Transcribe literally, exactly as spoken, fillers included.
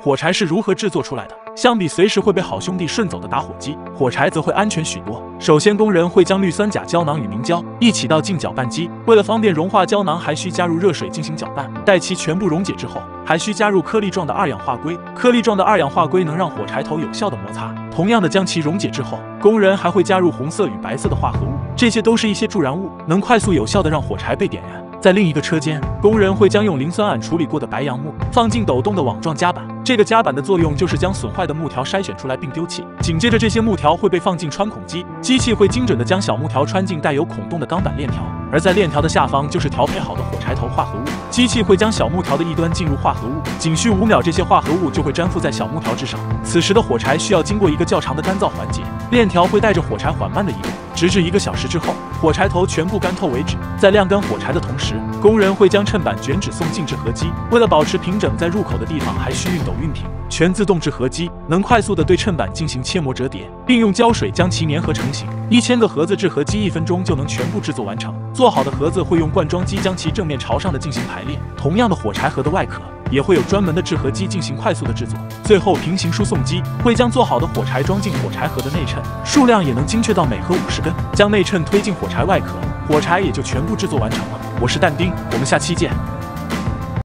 火柴是如何制作出来的？相比随时会被好兄弟顺走的打火机，火柴则会安全许多。首先，工人会将氯酸钾胶囊与明胶一起倒进搅拌机，为了方便融化胶囊，还需加入热水进行搅拌。待其全部溶解之后，还需加入颗粒状的二氧化硅。颗粒状的二氧化硅能让火柴头有效的摩擦。同样的，将其溶解之后，工人还会加入红色与白色的化合物，这些都是一些助燃物，能快速有效的让火柴被点燃。在另一个车间，工人会将用磷酸铵处理过的白杨木放进抖动的网状夹板，这个夹板的作用就是将损坏的木条筛选出来并丢弃。紧接着，这些木条会被放进穿孔机，机器会精准地将小木条穿进带有孔洞的钢板链条，而在链条的下方就是调配好的火柴头化合物。机器会将小木条的一端进入化合物，仅需五秒，这些化合物就会粘附在小木条之上。此时的火柴需要经过一个较长的干燥环节，链条会带着火柴缓慢地移动，直至一个小时之后，火柴头全部干透为止。在晾干火柴的同时，工人会将衬板卷纸送进制合机，为了保持平整，在入口的地方还需熨斗熨平。全自动制合机能快速地对衬板进行切磨折叠，并用胶水将其粘合成型。一千个盒子制合机一分钟就能全部制作完成。做好的盒子会用灌装机将其正面朝上的进行排列。同样的，火柴盒的外壳也会有专门的制合机进行快速的制作。最后，平行输送机会将做好的火柴装进火柴盒的内衬，数量也能精确到每盒五十根。将内衬推进火柴外壳，火柴也就全部制作完成了。我是但丁，我们下期见。